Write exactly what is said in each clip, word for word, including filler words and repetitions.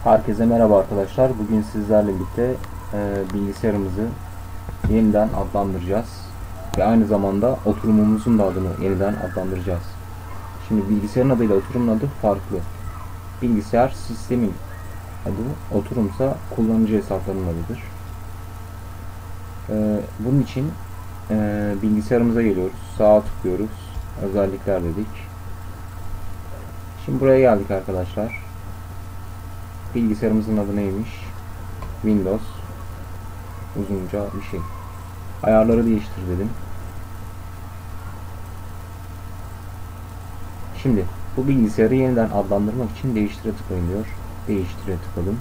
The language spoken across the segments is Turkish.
Herkese merhaba arkadaşlar. Bugün sizlerle birlikte e, bilgisayarımızı yeniden adlandıracağız. Ve aynı zamanda oturumumuzun da adını yeniden adlandıracağız. Şimdi bilgisayarın adıyla oturumun adı farklı. Bilgisayar sistemin adı, oturumsa kullanıcı hesaplarının adıdır. E, bunun için e, bilgisayarımıza geliyoruz. Sağa tıklıyoruz. Özellikler dedik. Şimdi buraya geldik arkadaşlar. Bilgisayarımızın adı neymiş? Windows. Uzunca bir şey. Ayarları değiştir dedim. Şimdi bu bilgisayarı yeniden adlandırmak için değiştire tıklayın diyor. Değiştire tıkladım.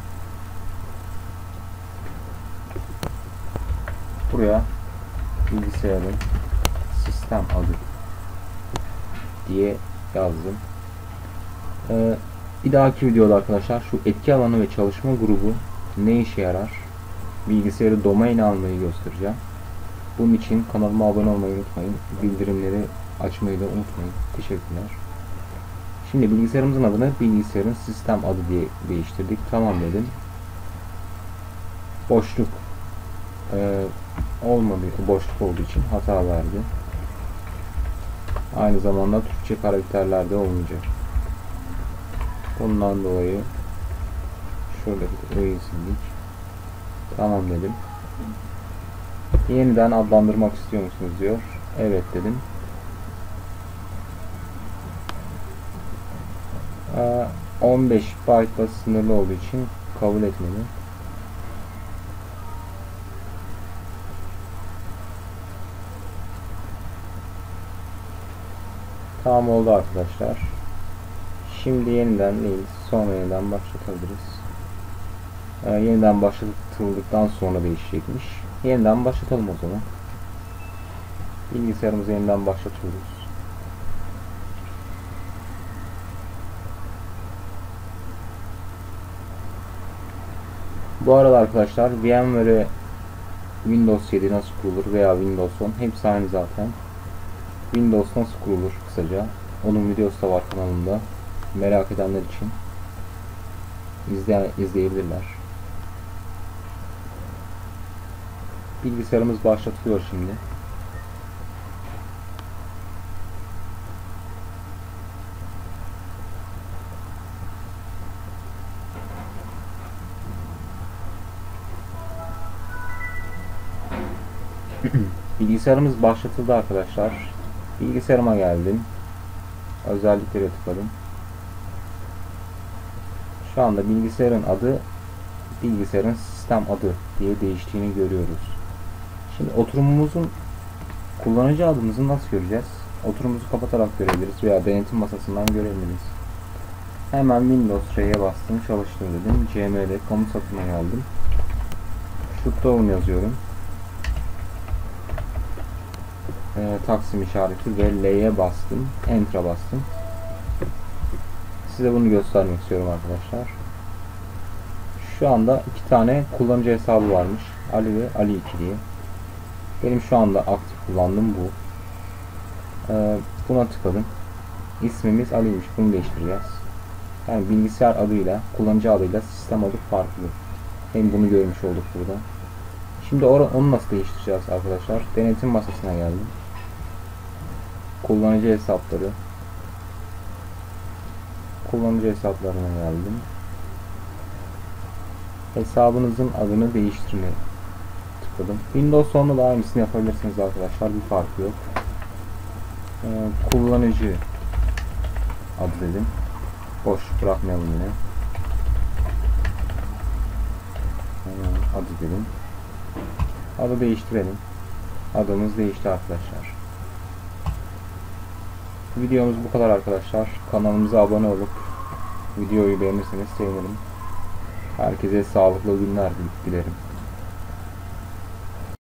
Buraya bilgisayarın sistem adı diye yazdım. Ee, Bir dahaki videoda arkadaşlar şu etki alanı ve çalışma grubu ne işe yarar? Bilgisayarı domain almayı göstereceğim. Bunun için kanalıma abone olmayı unutmayın. Bildirimleri açmayı da unutmayın. Teşekkürler. Şimdi bilgisayarımızın adını bilgisayarın sistem adı diye değiştirdik. Tamam dedim. Boşluk ee, olmadı. Boşluk olduğu için hata verdi. Aynı zamanda Türkçe karakterler de olmayacak. Bundan dolayı şuradaki öğeyi sildik. Tamam dedim. Yeniden adlandırmak istiyor musunuz diyor. Evet dedim. on beş byte'la sınırlı olduğu için kabul etmedi. Tamam oldu arkadaşlar. Şimdi yeniden değil, sonra yeniden başlatabiliriz. Ee, yeniden başlatıldıktan sonra değişecekmiş. Yeniden başlatalım o zaman. Bilgisayarımızı yeniden başlatıyoruz. Bu arada arkadaşlar VMware Windows yedi nasıl kurulur veya Windows on hepsi aynı zaten. Windows nasıl kurulur kısaca. Onun videosu da var kanalımda. Merak edenler için izleye, izleyebilirler. Bilgisayarımız başlatılıyor şimdi. Bilgisayarımız başlatıldı arkadaşlar. Bilgisayarıma geldim. Özelliklere tıkladım. Şu anda bilgisayarın adı bilgisayarın sistem adı diye değiştiğini görüyoruz. Şimdi oturumumuzun kullanıcı adımızı nasıl göreceğiz? Oturumumuzu kapatarak görebiliriz veya denetim masasından görebiliriz. Hemen Windows R'ye bastım, çalıştır dedim. C M D komut satına geldim. Shutdown yazıyorum. E, Taksim işareti ve L'ye bastım. Enter'a bastım. Size bunu göstermek istiyorum arkadaşlar. Şu anda iki tane kullanıcı hesabı varmış. Ali ve Ali iki diye. Benim şu anda aktif kullandığım bu. Ee, buna tıkladım. İsmimiz Ali'ymiş. Bunu değiştireceğiz. Yani bilgisayar adıyla, kullanıcı adıyla sistem adı farklı. Hem bunu görmüş olduk burada. Şimdi onu nasıl değiştireceğiz arkadaşlar? Denetim masasına geldim. Kullanıcı hesapları. Kullanıcı hesaplarına geldim. Hesabınızın adını değiştirmeye tıkladım. Windows on'da da aynısını yapabilirsiniz arkadaşlar. Bir farkı yok. Ee, kullanıcı adı dedim. Boş bırakmayalım yine. Ee, adı dedim. Adı değiştirelim. Adımız değişti arkadaşlar. Videomuz bu kadar arkadaşlar. Kanalımıza abone olup videoyu beğenirseniz sevinirim. Herkese sağlıklı günler dilerim.